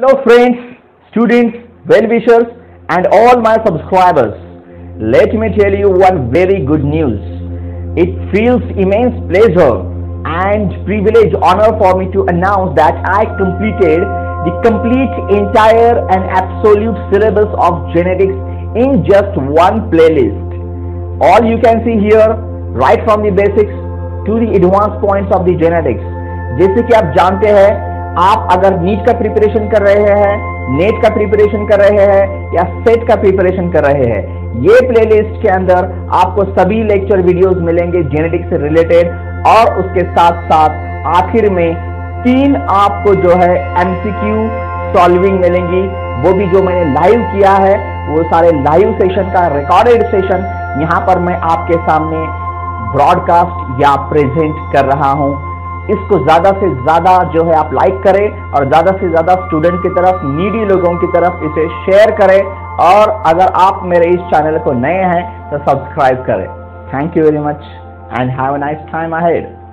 Hello friends, students, well-wishers and all my subscribers. Let me tell you one very good news. It feels immense pleasure and privilege honor for me to announce that I completed the complete entire and absolute syllabus of genetics in just one playlist. All you can see here, right from the basics to the advanced points of the genetics. जैसे कि आप जानते हैं, आप अगर NEET का preparation कर रहे हैं, नेट का प्रिपरेशन कर रहे हैं या सेट का प्रिपरेशन कर रहे हैं, ये प्लेलिस्ट के अंदर आपको सभी लेक्चर वीडियोस मिलेंगे जेनेटिक्स से रिलेटेड, और उसके साथ साथ आखिर में 3 आपको जो है एमसीक्यू सॉल्विंग मिलेंगी, वो भी जो मैंने लाइव किया है, वो सारे लाइव सेशन का रिकॉर्डेड सेशन यहाँ पर मैं आपके सामने ब्रॉडकास्ट या प्रेजेंट कर रहा हूँ। इसको ज्यादा से ज्यादा जो है आप लाइक करें और ज्यादा से ज्यादा स्टूडेंट की तरफ, नीडी लोगों की तरफ इसे शेयर करें, और अगर आप मेरे इस चैनल को नए हैं तो सब्सक्राइब करें। Thank you very much and have a nice time ahead.